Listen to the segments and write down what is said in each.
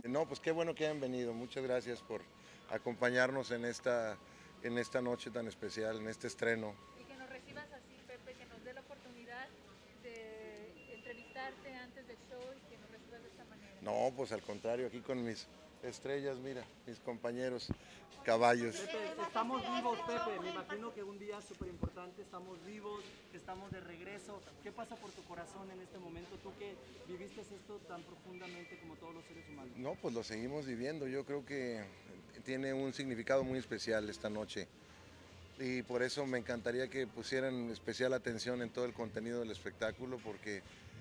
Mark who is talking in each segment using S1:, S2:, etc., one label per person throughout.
S1: No, pues qué bueno que hayan venido. Muchas gracias por acompañarnos en esta noche tan especial, en este estreno.
S2: Y que nos recibas así, Pepe, que nos dé la oportunidad de entrevistarte antes del show y que nos recibas de esta manera.
S1: No, pues al contrario, aquí con mis estrellas, mira, mis compañeros, caballos.
S3: Pepe, estamos vivos, Pepe. Me imagino que un día súper importante, estamos vivos, estamos de regreso. ¿Qué pasa por tu corazón en este momento? Tú que viviste esto tan profundamente como todos los seres humanos.
S1: No, pues lo seguimos viviendo. Yo creo que tiene un significado muy especial esta noche. Y por eso me encantaría que pusieran especial atención en todo el contenido del espectáculo, porque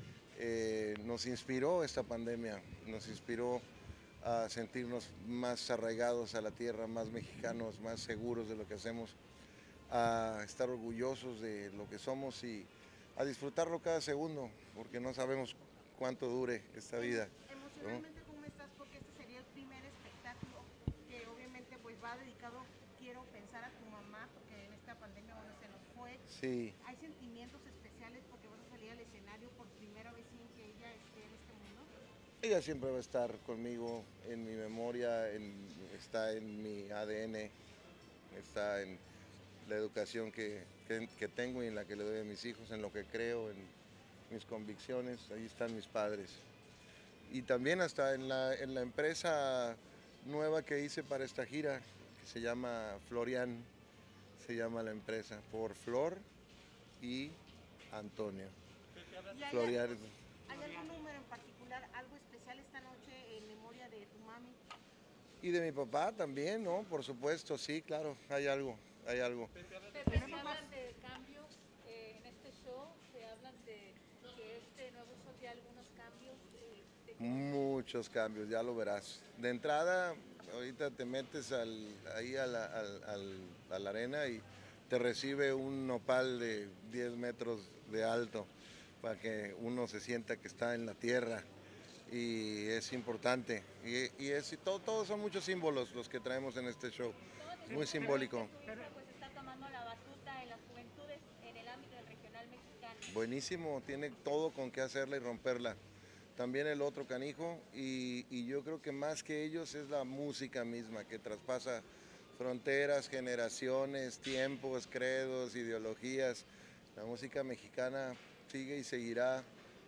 S1: nos inspiró esta pandemia, nos inspiró a sentirnos más arraigados a la tierra, más mexicanos, más seguros de lo que hacemos, a estar orgullosos de lo que somos y a disfrutarlo cada segundo, porque no sabemos cuánto dure esta vida, ¿no?
S4: Emocionalmente, ¿cómo estás? Porque este sería el primer espectáculo que obviamente pues va dedicado, quiero pensar, a tu mamá, porque en esta pandemia, bueno, se nos fue.
S1: Sí.
S4: ¿Hay sentimientos especiales porque vas a salir al escenario por primera vez sin que ella esté en este mundo?
S1: Ella siempre va a estar conmigo en mi memoria, está en mi ADN, está en la educación que tengo y en la que le doy a mis hijos, en lo que creo, en mis convicciones, ahí están mis padres. Y también hasta en la empresa nueva que hice para esta gira, que se llama Florian, se llama la empresa, por Flor y Antonio.
S4: ¿Y
S1: Florian.
S4: hay algún número en particular, algo especial esta noche en memoria de tu mami?
S1: Y de mi papá también, ¿no? Por supuesto, sí, claro, hay algo, hay algo.
S2: Pepe, se hablan de cambios en este show, se hablan de que este nuevo show tiene algunos cambios.
S1: Muchos cambios, ya lo verás. De entrada, ahorita te metes ahí a la arena y te recibe un nopal de 10 metros de alto para que uno se sienta que está en la tierra y es importante. Todos son muchos símbolos los que traemos en este show. Es muy simbólico.
S2: Pues está tomando la batuta en las juventudes en el ámbito del regional mexicano.
S1: Buenísimo, tiene todo con qué hacerla y romperla. También el otro canijo y yo creo que más que ellos es la música misma que traspasa fronteras, generaciones, tiempos, credos, ideologías. La música mexicana sigue y seguirá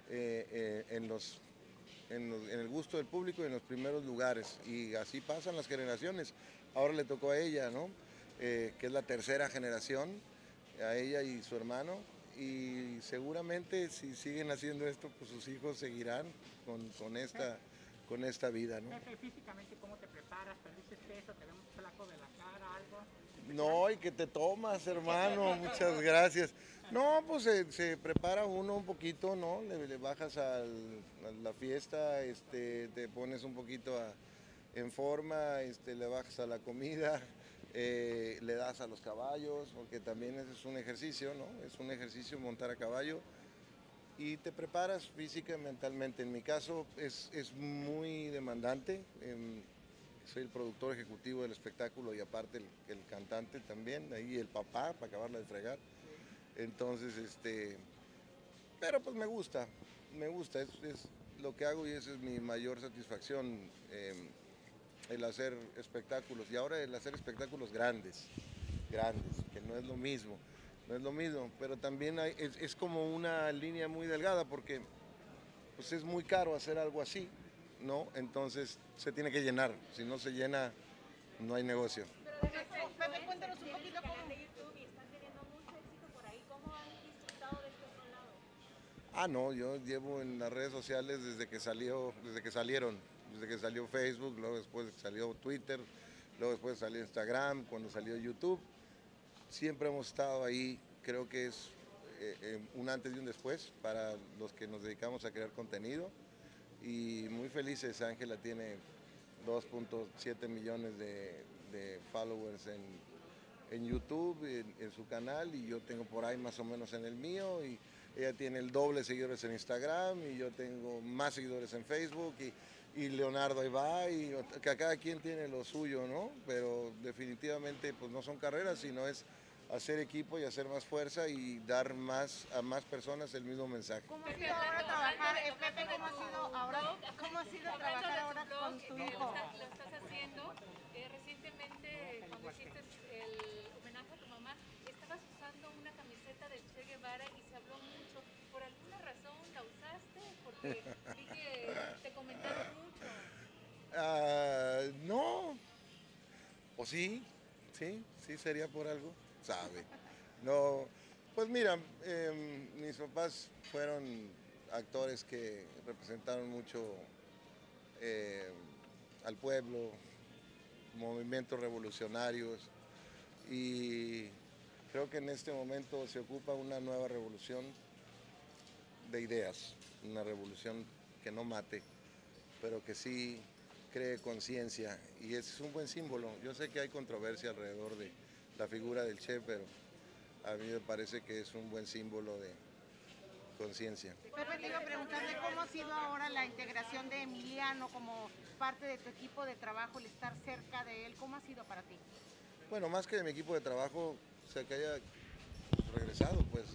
S1: en el gusto del público y en los primeros lugares. Y así pasan las generaciones. Ahora le tocó a ella, ¿no? Que es la tercera generación, a ella y su hermano. Y seguramente si siguen haciendo esto, pues sus hijos seguirán con esta vida, ¿no?
S5: Pepe, físicamente, ¿cómo te preparas? ¿Perdiste peso? ¿Te vemos flaco de la cara? ¿Algo?
S1: No, y que te tomas, hermano, muchas gracias. No, pues se prepara uno un poquito, ¿no? Le bajas a la fiesta, te pones un poquito en forma, le bajas a la comida, le das a los caballos, porque también ese es un ejercicio, ¿no? Es un ejercicio montar a caballo y te preparas física y mentalmente. En mi caso es muy demandante. Soy el productor ejecutivo del espectáculo y aparte el cantante también, ahí el papá, para acabarla de fregar. Entonces, pero pues me gusta, es lo que hago y esa es mi mayor satisfacción, el hacer espectáculos y ahora el hacer espectáculos grandes, que no es lo mismo, no es lo mismo, pero también es como una línea muy delgada porque pues es muy caro hacer algo así, ¿no? Entonces se tiene que llenar, si no se llena no hay negocio.
S4: Pepe, cuéntanos un poquito cómo...
S2: de YouTube y están teniendo mucho éxito por ahí. ¿Cómo han disfrutado de este otro lado?
S1: Ah, no, yo llevo en las redes sociales desde que salió Facebook, luego después salió Twitter, luego después salió Instagram, cuando salió YouTube. Siempre hemos estado ahí, creo que es un antes y un después para los que nos dedicamos a crear contenido. Y muy felices, Ángela tiene 2.7 millones de followers en YouTube, en su canal, y yo tengo por ahí más o menos en el mío, y ella tiene el doble de seguidores en Instagram, y yo tengo más seguidores en Facebook, y Leonardo ahí va, y que cada quien tiene lo suyo, ¿no? Pero definitivamente pues no son carreras, sino es hacer equipo y hacer más fuerza y dar a más personas el mismo mensaje.
S4: ¿Cómo ha sido ahora trabajar, Pepe, cómo ha sido trabajar ahora con tu hijo.
S2: Lo estás haciendo. Recientemente, cuando hiciste el homenaje a tu mamá, estabas usando una camiseta de Che Guevara y se habló mucho. ¿Por alguna razón la usaste? Porque vi que te comentaron mucho.
S1: No, o sí sería por algo, sabe. No, pues mira, mis papás fueron actores que representaron mucho al pueblo, movimientos revolucionarios, y creo que en este momento se ocupa una nueva revolución de ideas, una revolución que no mate, pero que sí cree conciencia, y ese es un buen símbolo. Yo sé que hay controversia alrededor de la figura del Che, pero a mí me parece que es un buen símbolo de conciencia.
S4: Pepe, te iba a preguntar de cómo ha sido ahora la integración de Emiliano como parte de tu equipo de trabajo, el estar cerca de él. ¿Cómo ha sido para ti?
S1: Bueno, más que de mi equipo de trabajo, o sea, que haya regresado pues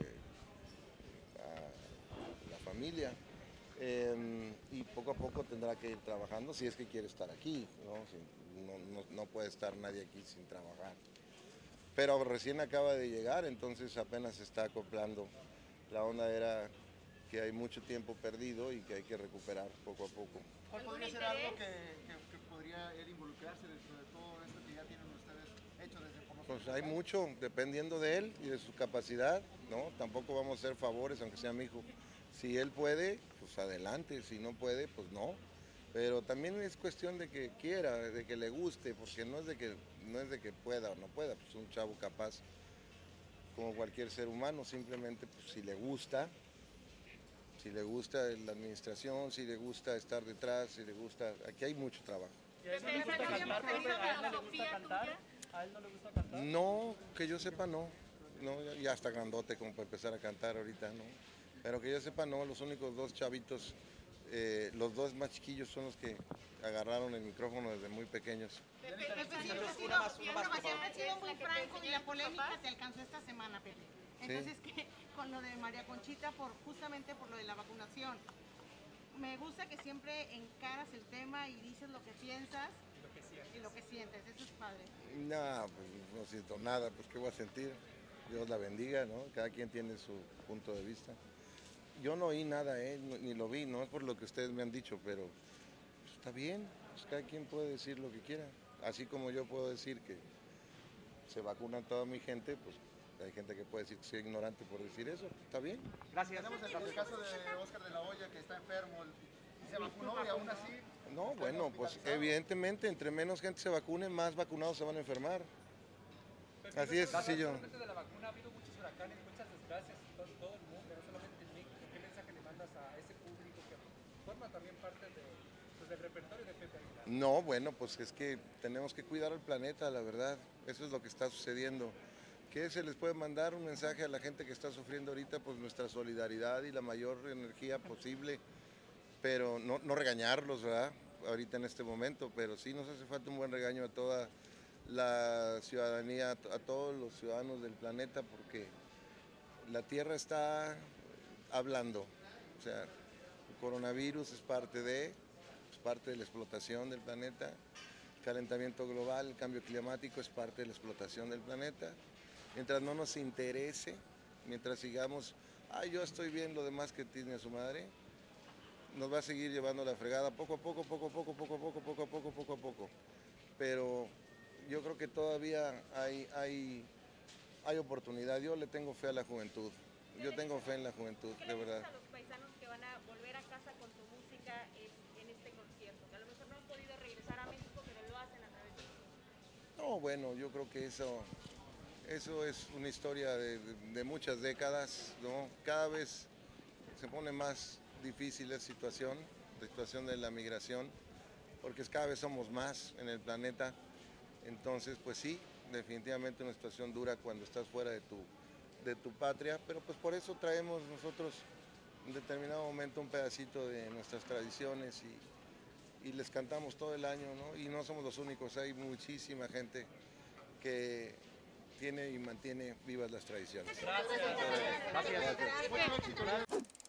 S1: a la familia, y poco a poco tendrá que ir trabajando si es que quiere estar aquí, ¿no? No puede estar nadie aquí sin trabajar. Pero recién acaba de llegar, entonces apenas se está acoplando. La onda era que hay mucho tiempo perdido y que hay que recuperar poco a poco.
S6: ¿Cuál podría ser algo que podría él involucrarse dentro de todo esto que ya tienen ustedes hecho desde por nosotros?
S1: Pues hay mucho, dependiendo de él y de su capacidad, ¿no? Tampoco vamos a hacer favores, aunque sea mi hijo. Si él puede, pues adelante, si no puede, pues no. Pero también es cuestión de que quiera, de que le guste, porque no es de que pueda o no pueda, pues un chavo capaz, como cualquier ser humano, simplemente pues, si le gusta la administración, si le gusta estar detrás, si le gusta, aquí hay mucho trabajo.
S3: ¿Y a él no le gusta cantar, Pepe? ¿A él no le gusta cantar? ¿A él no le gusta cantar?
S1: No, que yo sepa no, ya está grandote como para empezar a cantar ahorita, no. Pero que yo sepa no, los únicos dos chavitos, los dos más chiquillos son los que agarraron el micrófono desde muy pequeños.
S4: Pepe, siempre has sido muy franco y la polémica te alcanzó esta semana, Pepe. Entonces, que con lo de María Conchita, justamente por lo de la vacunación, me gusta que siempre encaras el tema y dices lo que piensas y lo que sientes. Eso es padre.
S1: No, pues no siento nada, pues qué voy a sentir. Dios la bendiga, ¿no? Cada quien tiene su punto de vista. Yo no oí nada, ni lo vi, no es por lo que ustedes me han dicho, pero pues, está bien, pues cada quien puede decir lo que quiera. Así como yo puedo decir que se vacuna toda mi gente, pues hay gente que puede decir que soy ignorante por decir eso, pues, está bien.
S6: Gracias. Tenemos el caso de Oscar de la Hoya, que está enfermo y se vacunó y aún así...
S1: No, bueno, pues evidentemente entre menos gente se vacune, más vacunados se van a enfermar. Así es sencillo.
S5: De la vacuna ha habido muchos huracanes, muchas desgracias en todo el mundo, no solamente en México. ¿Qué mensaje le mandas a ese público que forma también parte del repertorio de Pepe Aguilar?
S1: No, bueno, pues es que tenemos que cuidar al planeta, la verdad. Eso es lo que está sucediendo. ¿Qué se les puede mandar un mensaje a la gente que está sufriendo ahorita? Pues nuestra solidaridad y la mayor energía posible, pero no regañarlos, ¿verdad? Ahorita en este momento, pero sí nos hace falta un buen regaño a toda la ciudadanía, a todos los ciudadanos del planeta, porque la Tierra está hablando. O sea, el coronavirus es parte de la explotación del planeta, el calentamiento global, el cambio climático es parte de la explotación del planeta. Mientras no nos interese, mientras sigamos, yo estoy bien, lo demás que tiene a su madre, nos va a seguir llevando la fregada poco a poco. Pero yo creo que todavía hay oportunidad. Yo le tengo fe a la juventud. Yo tengo fe en la juventud, de verdad.
S4: ¿Qué le dices a los paisanos que van a volver a casa con tu música en este concierto? Que a lo mejor no han podido regresar a México, pero lo hacen a través de ti.
S1: No, bueno, yo creo que eso es una historia de muchas décadas, ¿no? Cada vez se pone más difícil la situación de la migración, porque cada vez somos más en el planeta. Entonces, pues sí, definitivamente una situación dura cuando estás fuera de tu patria, pero pues por eso traemos nosotros en determinado momento un pedacito de nuestras tradiciones y les cantamos todo el año, ¿no? Y no somos los únicos, hay muchísima gente que tiene y mantiene vivas las tradiciones.
S3: Gracias.
S1: Gracias.
S6: Mucho éxito.